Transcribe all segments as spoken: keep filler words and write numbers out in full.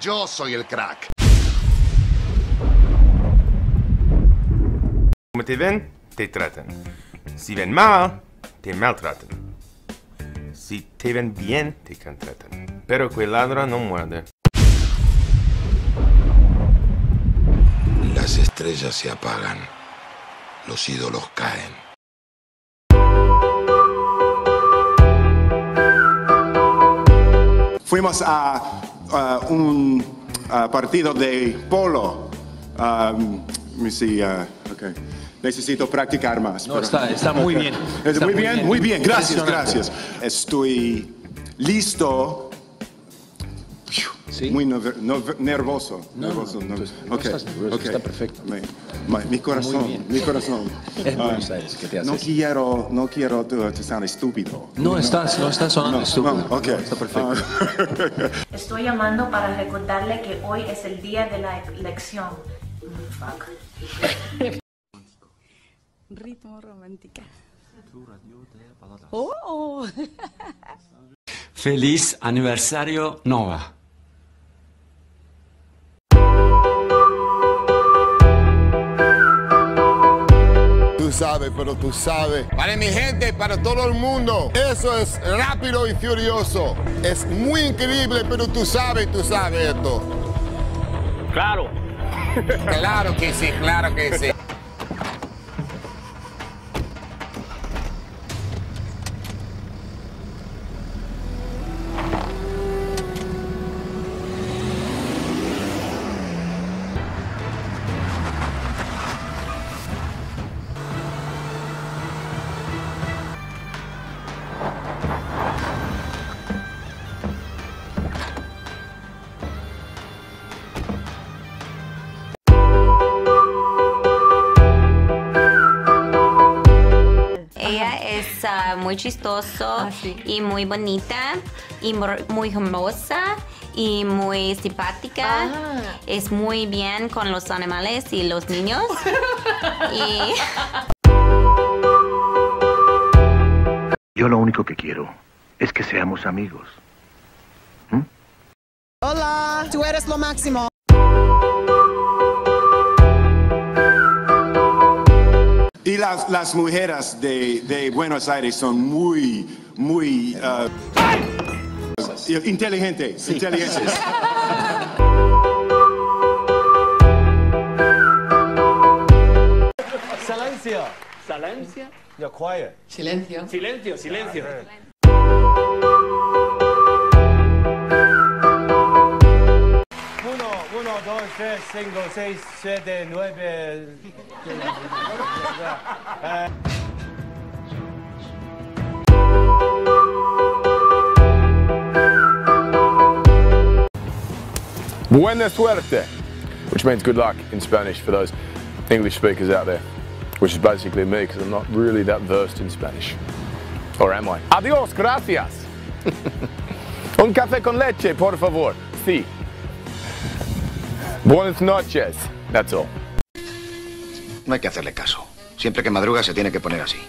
yo soy el crack. Como te ven, te tratan. Si ven mal, te maltratan. Si te ven bien, te contratan. Pero que ladra no muerde. Las estrellas se apagan, los ídolos caen. Fuimos a, a un a partido de polo. Um, let me see, uh, okay. Necesito practicar más. No, pero... está, está muy bien. Está muy, muy bien, bien, muy bien. Gracias, gracias. Estoy listo. ¿Sí? Muy nerv nerv nervoso. No, nervoso, no, no. no Okay. estás nervioso, Okay. está perfecto. Mi, mi, mi corazón, mi corazón. Es uh, Buenos Aires, ¿qué te haces? No quiero, no quiero te sonar estúpido. No, no estás, no estás sonando no, estúpido. No, okay. No, está perfecto. Uh, Estoy llamando para recordarle que hoy es el día de la elección. Fuck. Ritmo romántica. Oh. Feliz aniversario Nova. Tú sabes, pero tú sabes. Para mi gente, para todo el mundo. Eso es Rápido y Furioso. Es muy increíble, pero tú sabes, tú sabes esto. Claro. Claro que sí, claro que sí. Es uh, muy chistoso ah, sí. y muy bonita y muy hermosa y muy simpática. Ah. Es muy bien con los animales y los niños. y... Yo lo único que quiero es que seamos amigos. ¿Mm? Hola, tú eres lo máximo. Y las, las mujeres de, de Buenos Aires son muy, muy uh, inteligentes, sí. inteligentes. Silencio. Silencio. You're quiet. Silencio. Silencio, silencio. Uno, uno, dos, tres, cinco, seis, siete, nueve. Buena suerte, which means good luck in Spanish for those English speakers out there, which is basically me because I'm not really that versed in Spanish. Or am I? Adiós, gracias. Un café con leche, por favor. Sí. Buenas noches. That's all. No hay que hacerle caso. Siempre que madruga se tiene que poner así.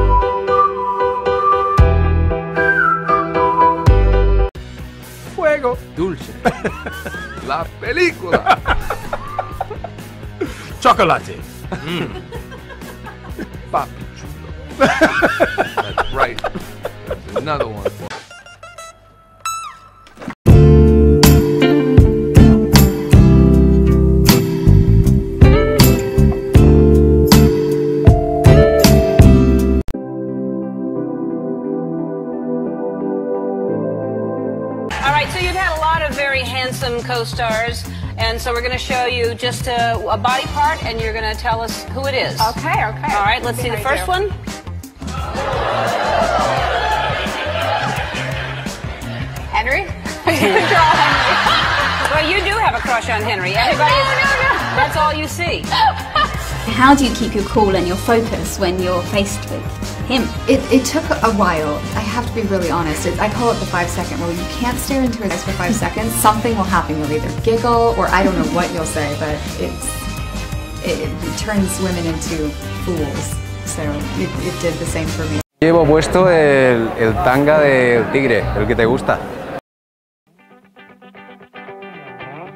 Fuego dulce. La película. Chocolate. Mm. Papi chulo. That's right. That's another one. All right, so you've had a lot of very handsome co-stars, and so we're going to show you just a, a body part, and you're going to tell us who it is. Okay, okay. All right, let's see the first one. Henry? Good job, Henry. Well, you do have a crush on Henry. Everybody, no, no, no. That's all you see. How do you keep your cool and your focus when you're faced with him? It, it took a while. I have to be really honest. It, I call it the five second rule. You can't stare into his eyes for five seconds. Something will happen. You'll either giggle or I don't know what you'll say, but it's it, it turns women into fools. So it, it did the same for me. Llevo puesto el, el tanga del tigre, el que te gusta.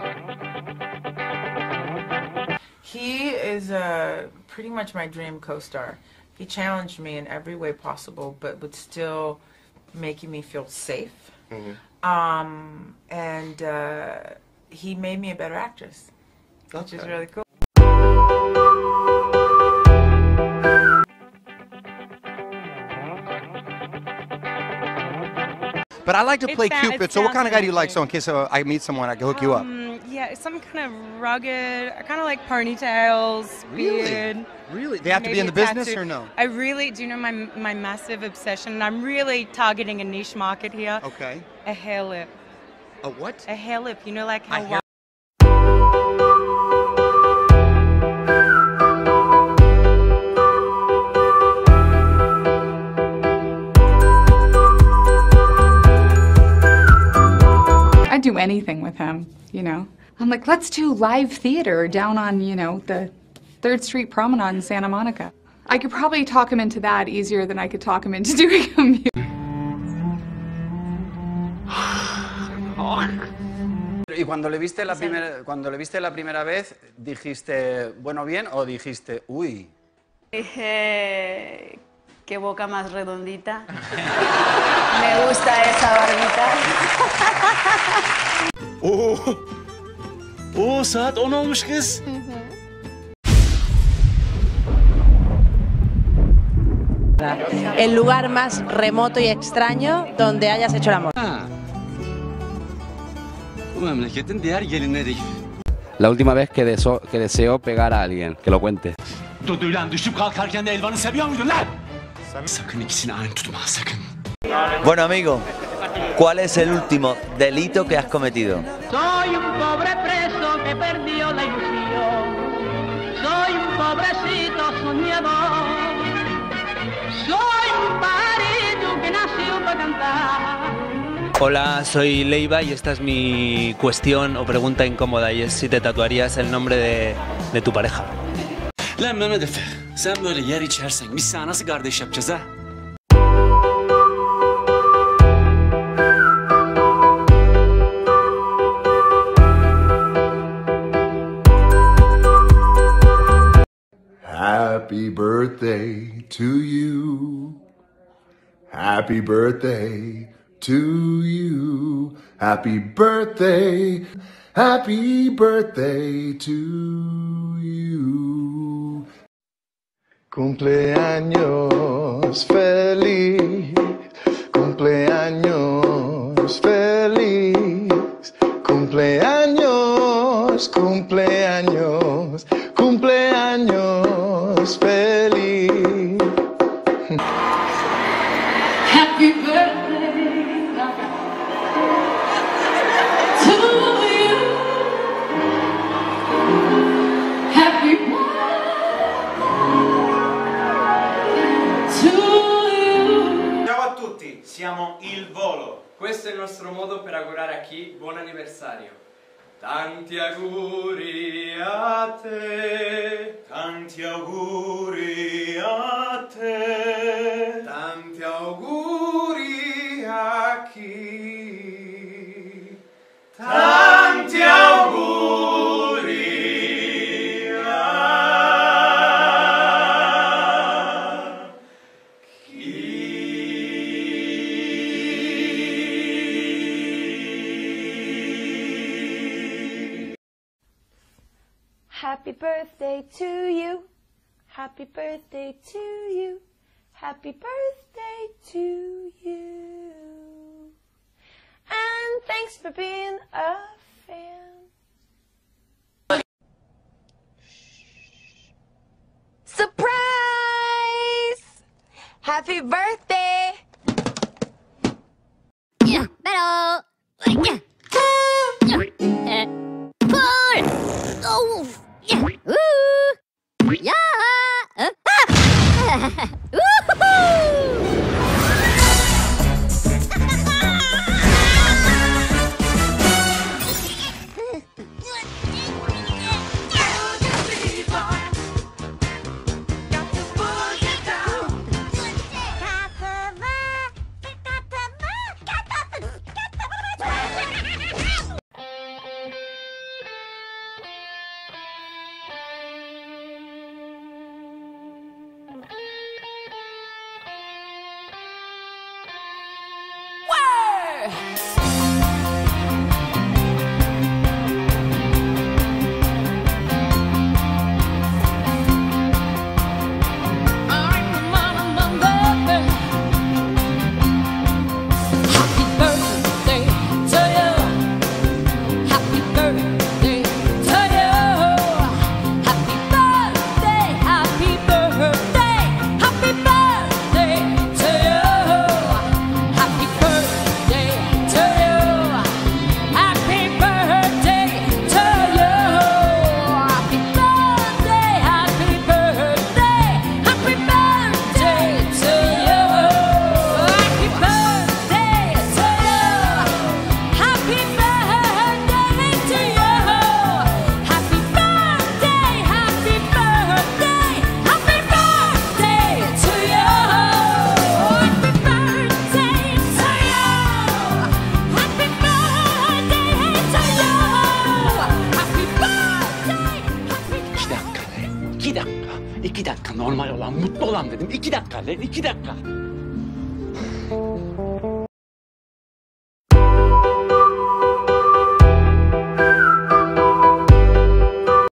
He's uh, pretty much my dream co-star. He challenged me in every way possible, but would still making me feel safe. Mm-hmm. um, and uh, he made me a better actress, okay. which is really cool. But I like to It play sound- Cupid, it so what sounds kind of guy do you like? amazing. So in case uh, I meet someone, I can hook you up. Um, yeah, some kind of rugged, kind of like ponytails, Really? beard. Really? They have to be maybe in the a business tattoo. or no? I really, do you know my my massive obsession? I'm really targeting a niche market here. Okay. A hair lip. A what? A hair lip. You know, like how. hair- I'd do anything with him, you know. I'm like, let's do live theater down on, you know, the third Street Promenade in Santa Monica. I could probably talk him into that easier than I could talk him into doing a music. Y cuando le viste la primera, cuando le viste la primera vez, dijiste bueno bien o dijiste uy. Dije, qué boca más redondita. Me gusta esa barbita. Oo. Oo saat on olmuş kız. El lugar más remoto y extraño donde hayas hecho el amor. Bu memleketin diğer gelinleri gibi. La última vez que, deso- que deseo pegar a alguien, que lo cuente. Duduyla düşüp kalkarken de Elvan'ı seviyor muydun lan? Sakın ikisini aynı tutma sakın. Bueno, amigo, ¿cuál es el último delito que has cometido? Soy un pobre preso que perdió la ilusión. Soy un pobrecito soñador. Soy un pajarito que nació para cantar. Hola, soy Leiva y esta es mi cuestión o pregunta incómoda y es si te tatuarías el nombre de, de tu pareja. Lan Mehmet Efe, sen böyle yer içersen biz sana nasıl kardeş yapacağız ha? Happy birthday to you. Happy birthday to you. Happy birthday. Happy birthday to you. Cumpleaños feliz. Cumpleaños feliz. Cumpleaños, cumpleaños, cumpleaños feliz. Happy birthday to you. Happy birthday to you. Ciao a tutti, siamo Il Volo. Questo è il nostro modo per augurare a chi buon anniversario. Tanti auguri a te, Tanti auguri a te. tanti auguri a chi. Tanti auguri a Happy birthday to you. Happy birthday to you. Happy birthday to you. And thanks for being a fan. Surprise! Happy birthday! Yeah, pero... Yeah. Eh, cool! Oh! Yeah! Ooh! Yeah! Uh, ah! Woohoo! İki dakika, iki dakika normal olan, mutlu olan dedim. İki dakika lan, iki dakika.